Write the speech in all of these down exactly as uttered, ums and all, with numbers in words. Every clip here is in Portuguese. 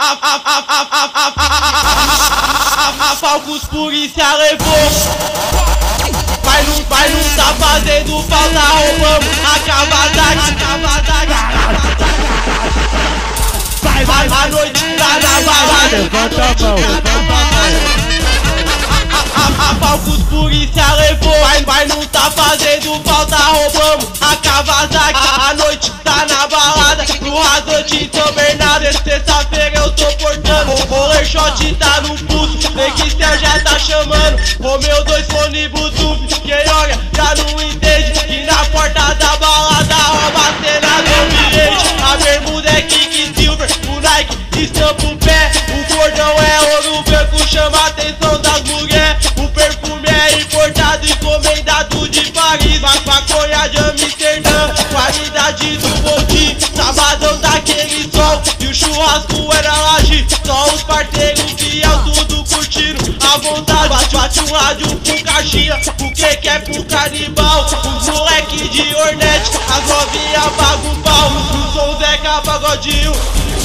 A Falcos polícia levou. Mas não, mas não tá fazendo falta, roubamos a cavadagem. Vai, vai, a noite tá na balada. Levanta a mão, levanta a mão. A Falcos polícia levou. Mas, mas não tá fazendo falta, roubamos a cavadagem. A noite tá na balada, no rasante São Bernardo. Sexta-feira eu tô portando, o roller shot tá no pulso. Nextel já tá chamando, Romeu dois fone Bluetooth. Quem olha já não entende que na porta da balada rouba a cena do ambiente. A bermuda é Kick Silver, o Nike estampa o pé. O cordão é ouro branco, chama a atenção das mulheres. O perfume é importado, encomendado de Paris. Maconha de Amsterdã, qualidade do botim. Sabadão daquele sol e o churrasco era laje. Só os parteiros fiel, tudo curtindo à vontade. Bate, bate um rádio com caixinha, o que que é pro canibal? Os moleque de Hornet, as novinha paga o pau. O som Zeca Pagodinho.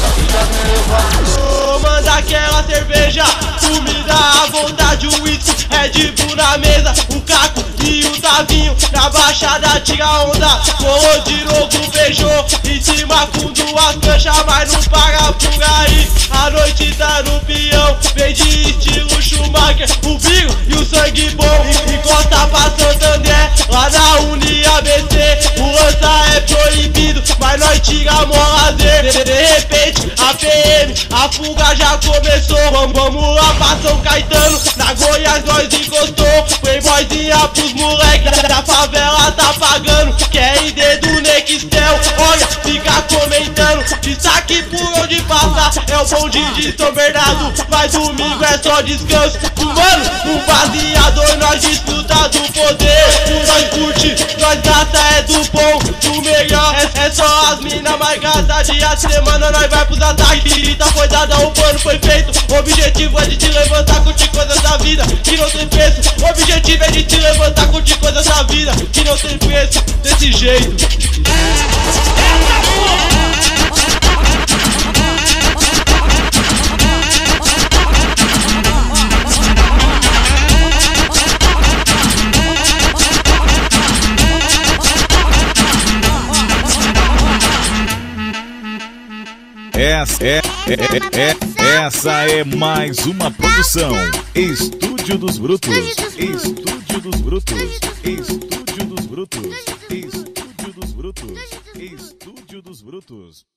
Oh, manda aquela cerveja, comida à vontade, o whisky, Red Bull na mesa, o Caco e o Tavinho na baixada tira onda. Colou de novo, beijou em cima com duas canchas, mas não paga por aí. A noite tá no peão, vem de estilo Schumacher, o brilho e o sangue bom. Encosta pra Santander, lá na Uni A B C. O lança é proibido, mas nós tiramos lazer. De, de repente a P M, a fuga já começou. Vamos, vamos lá pra São Caetano, na Goiás nós encostou. Playboyzinha pros moleques, da favela tá pagando. Quer ir do Nextel, olha, fica comentando. Destaque por onde passa, é o bonde de São Bernardo. Mas domingo é só descanso. Mano, um baseador nós desfruta do poder. Nós curte, nós gasta é do bom, do melhor. É, é só as mina mais gasta. Dia de semana nós vai pros ataques. Grita foi dada, o plano foi feito. O objetivo é de te levantar, curtir coisas da vida que não tem preço. O objetivo é de te levantar, curtir coisas da vida que não tem preço. Desse jeito. Essa é, é, é, essa é mais uma produção Estúdio dos Brutos. Estúdio dos Brutos. Estúdio dos Brutos. Estúdio dos Brutos. Estúdio dos Brutos.